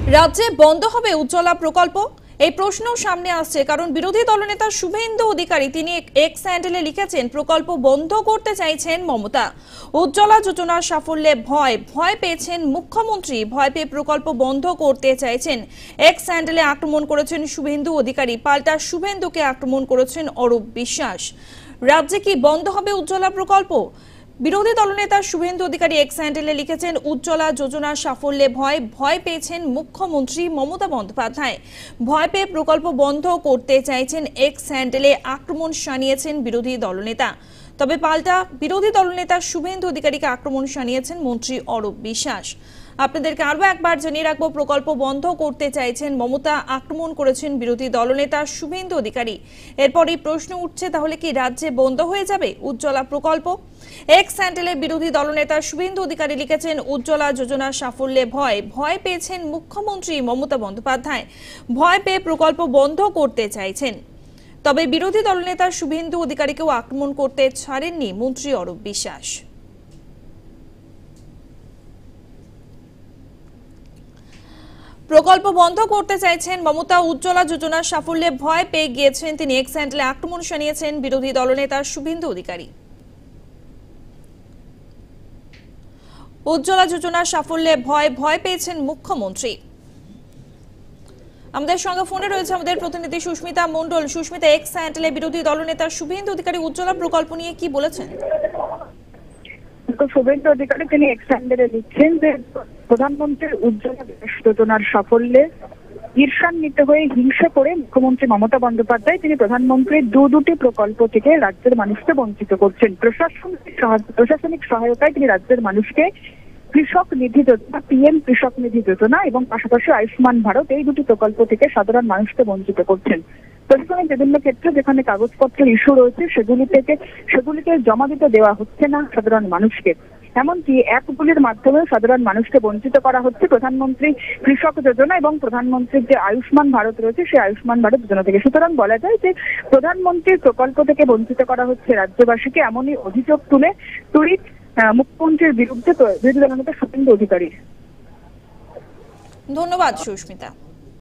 রাজ্যে বন্ধ হবে উজ্জ্বলা প্রকল্প, এই প্রশ্ন সামনে আসছে কারণ বিরোধী দলনেতা শুভেন্দু অধিকারী তিনি এক্স হ্যান্ডেলে লিখেছেন প্রকল্প বন্ধ করতে চাইছেন মমতা। উজ্জ্বলা যোজনার সাফল্যে ভয় পেয়েছেন মুখ্যমন্ত্রী, ভয় পেয়ে প্রকল্প বন্ধ করতে চাইছেন। এক্স হ্যান্ডেলে আক্রমণ করেছেন শুভেন্দু অধিকারী, পাল্টা শুভেন্দুকে আক্রমণ করেছেন অরূপ বিশ্বাস। রাজ্যে কি বন্ধ হবে উজ্জ্বলা প্রকল্প? বিরোধী দলনেতা শুভেন্দু অধিকারী এক্স হ্যান্ডেলে লিখেছেন উজ্জ্বলা যোজনার সাফল্যে ভয় পেয়েছেন মুখ্যমন্ত্রী মমতা বন্দ্যোপাধ্যায়, ভয় পেয়ে প্রকল্প বন্ধ করতে চাইছেন। এক্স হ্যান্ডেলে আক্রমণ শানিয়েছেন বিরোধী দলনেতা, তবে পাল্টা বিরোধী দলনেতা শুভেন্দু অধিকারীকে আক্রমণ শানিয়েছেন মন্ত্রী অরূপ বিশ্বাস। আপনাদেরকে আরো একবার জানিয়ে রাখবো, প্রকল্প বন্ধ করতে চাইছেন মমতা, আক্রমণ করেছেন বিরোধী দলনেতা শুভেন্দু অধিকারী। এরপরই প্রশ্ন উঠছে, তাহলে কি রাজ্যে বন্ধ হয়ে যাবে উজ্জ্বলা প্রকল্প? এক্স হ্যান্ডেলে বিরোধী দলনেতা শুভেন্দু অধিকারী লিখেছেন উজ্জ্বলা যোজনার সাফল্যে ভয় পেয়েছেন মুখ্যমন্ত্রী মমতা বন্দ্যোপাধ্যায়, ভয় পেয়ে প্রকল্প বন্ধ করতে চাইছেন। তবে বিরোধী দলনেতা শুভেন্দু অধিকারীকেও আক্রমণ করতে ছাড়েননি মন্ত্রী অরূপ বিশ্বাস। প্রকল্প বন্ধ করতে চাইছেন মমতা, উজ্জ্বলা যোজনার সাফল্যে ভয় পেয়ে গিয়েছেন তিনি। এক্স হ্যান্ডেলে আক্রমণ শানিয়েছেন বিরোধী দলনেতা শুভেন্দু অধিকারী। উজ্জ্বলা যোজনার সাফল্যে ভয় পেয়েছেন মুখ্যমন্ত্রী। আমাদের সঙ্গে ফোনে রয়েছে আমাদের প্রতিনিধি সুস্মিতা মণ্ডল। সুস্মিতা, এক্স হ্যান্ডেলে বিরোধী দলনেতা শুভেন্দু অধিকারী উজ্জ্বলা প্রকল্প নিয়ে কি বলেছেন? শুভেন্দু অধিকারী তিনি এক্স হ্যান্ডেলে লিখছেন যে প্রধানমন্ত্রীর উজ্জ্বলা যোজনার সাফল্যে ঈর্ষান্বিত হয়ে হিংসা করে মুখ্যমন্ত্রী মমতা বন্দ্যোপাধ্যায় তিনি প্রধানমন্ত্রীর দুটি প্রকল্প থেকে রাজ্যের মানুষকে বঞ্চিত করছেন। প্রশাসনিক সহায়তায় তিনি রাজ্যের মানুষকে কৃষক নিধি যোজনা, পিএম কৃষক নিধি যোজনা এবং পাশাপাশি আয়ুষ্মান ভারত, এই দুটি প্রকল্প থেকে সাধারণ মানুষকে বঞ্চিত করছেন। প্রশাসনের বিভিন্ন ক্ষেত্রে যেখানে কাগজপত্রের ইস্যু রয়েছে সেগুলিকে জমা দিতে দেওয়া হচ্ছে না সাধারণ মানুষকে। এমনকি অ্যাপগুলির মাধ্যমে সাধারণ মানুষকে বঞ্চিত করা হচ্ছে প্রধানমন্ত্রী কৃষক যোজনা এবং প্রধানমন্ত্রীর যে আয়ুষ্মান ভারত রয়েছে সেই আয়ুষ্মান ভারত যোজনা থেকে। সুতরাং বলা যায় যে প্রধানমন্ত্রীর প্রকল্প থেকে বঞ্চিত করা হচ্ছে রাজ্যবাসীকে, এমনই অভিযোগ তুলে টুইট মুখ্যমন্ত্রীর বিরুদ্ধে বিরোধী দলনেতা শুভেন্দু অধিকারী। ধন্যবাদ সুস্মিতা।